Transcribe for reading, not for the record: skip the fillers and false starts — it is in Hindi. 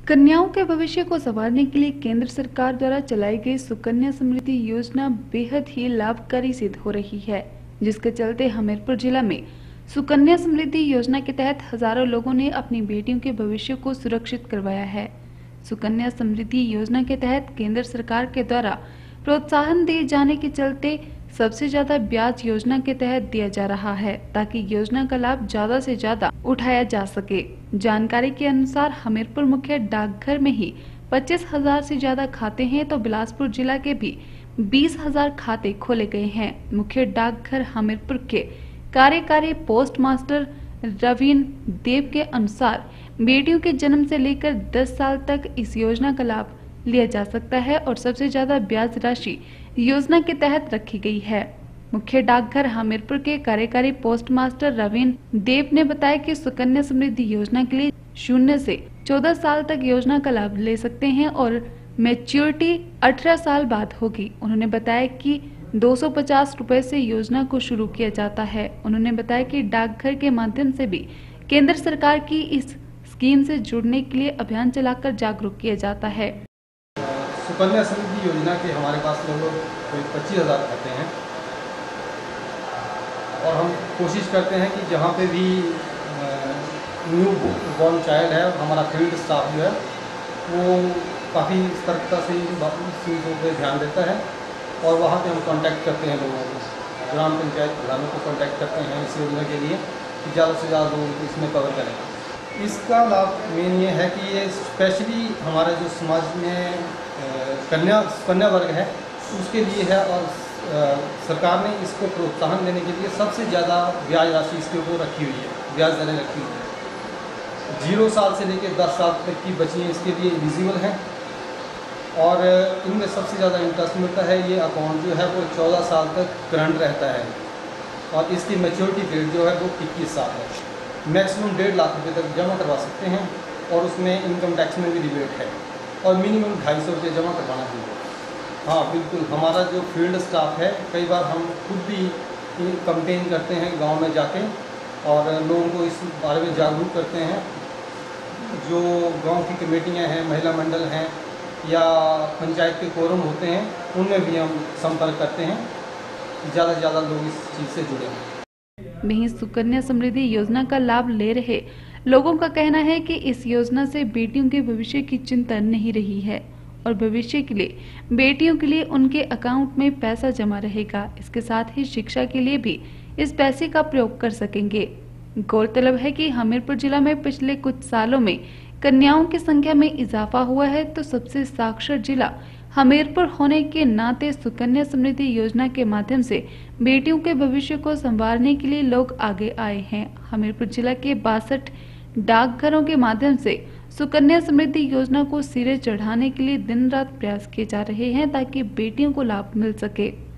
कन्याओं के भविष्य को संवारने के लिए केंद्र सरकार द्वारा चलाई गई सुकन्या समृद्धि योजना बेहद ही लाभकारी सिद्ध हो रही है, जिसके चलते हमीरपुर जिला में सुकन्या समृद्धि योजना के तहत हजारों लोगों ने अपनी बेटियों के भविष्य को सुरक्षित करवाया है। सुकन्या समृद्धि योजना के तहत केंद्र सरकार के द्वारा प्रोत्साहन दिए जाने के चलते सबसे ज्यादा ब्याज योजना के तहत दिया जा रहा है, ताकि योजना का लाभ ज्यादा से ज्यादा उठाया जा सके। जानकारी के अनुसार हमीरपुर मुख्य डाकघर में ही 25,000 से ज्यादा खाते हैं, तो बिलासपुर जिला के भी 20,000 खाते खोले गए हैं। मुख्य डाकघर हमीरपुर के कार्यकारी पोस्ट मास्टर रवीन देव के अनुसार बेटियों के जन्म से लेकर 10 साल तक इस योजना का लाभ लिया जा सकता है और सबसे ज्यादा ब्याज राशि योजना के तहत रखी गई है। मुख्य डाकघर हमीरपुर के कार्यकारी पोस्ट मास्टर रवीन देव ने बताया कि सुकन्या समृद्धि योजना के लिए 0 से 14 साल तक योजना का लाभ ले सकते हैं और मैच्योरिटी 18 साल बाद होगी। उन्होंने बताया कि 250 रुपए से योजना को शुरू किया जाता है। उन्होंने बताया कि डाकघर के माध्यम से भी केंद्र सरकार की इस स्कीम से जुड़ने के लिए अभियान चलाकर जागरूक किया जाता है। सुकन्या समृद्धि योजना के हमारे पास लगभग कोई 25,000 खाते हैं और हम कोशिश करते हैं कि जहाँ पे भी न्यू बॉर्न चाइल्ड है, हमारा फील्ड स्टाफ जो है वो काफ़ी सतर्कता से इस चीज़ों पर ध्यान देता है और वहाँ पे हम कांटेक्ट करते हैं लोगों को, ग्राम पंचायत प्रधानों को कांटेक्ट करते हैं इस योजना के लिए कि ज़्यादा से ज़्यादा लोग इसमें कवर करें। इसका लाभ मेन ये है कि ये स्पेशली हमारे जो समाज में कन्या वर्ग है उसके लिए है और सरकार ने इसको प्रोत्साहन देने के लिए सबसे ज़्यादा ब्याज राशि इसके ऊपर रखी हुई है, ब्याज दरें रखी हुई है। 0 साल से लेकर 10 साल तक की बच्चियाँ इसके लिए एलिजिबल हैं और इनमें सबसे ज़्यादा इंटरेस्ट मिलता है। ये अकाउंट जो है वो 14 साल तक करंट रहता है और इसकी मैच्योरिटी पीरियड जो है वो 21 साल है। मैक्सिमम 1.5 लाख रुपये तक जमा करवा सकते हैं और उसमें इनकम टैक्स में भी रिबेट है और मिनिमम 250 रुपये जमा करवाना चाहिए। हाँ बिल्कुल, हमारा जो फील्ड स्टाफ है कई बार हम खुद भी कंपेन करते हैं गांव में जाके और लोगों को इस बारे में जागरूक करते हैं। जो गांव की कमेटियां हैं, महिला मंडल हैं या पंचायत के कोरम होते हैं, उनमें भी हम संपर्क करते हैं, ज़्यादा से ज़्यादा लोग इस चीज़ से जुड़े हैं। वहीं सुकन्या समृद्धि योजना का लाभ ले रहे लोगों का कहना है कि इस योजना से बेटियों के भविष्य की चिंता नहीं रही है और भविष्य के लिए बेटियों के लिए उनके अकाउंट में पैसा जमा रहेगा। इसके साथ ही शिक्षा के लिए भी इस पैसे का प्रयोग कर सकेंगे। गौरतलब है कि हमीरपुर जिला में पिछले कुछ सालों में कन्याओं की संख्या में इजाफा हुआ है, तो सबसे साक्षर जिला हमीरपुर होने के नाते सुकन्या समृद्धि योजना के माध्यम से बेटियों के भविष्य को संवारने के लिए लोग आगे आए हैं। हमीरपुर जिला के 62 डाकघरों के माध्यम से सुकन्या समृद्धि योजना को सिरे चढ़ाने के लिए दिन रात प्रयास किए जा रहे हैं, ताकि बेटियों को लाभ मिल सके।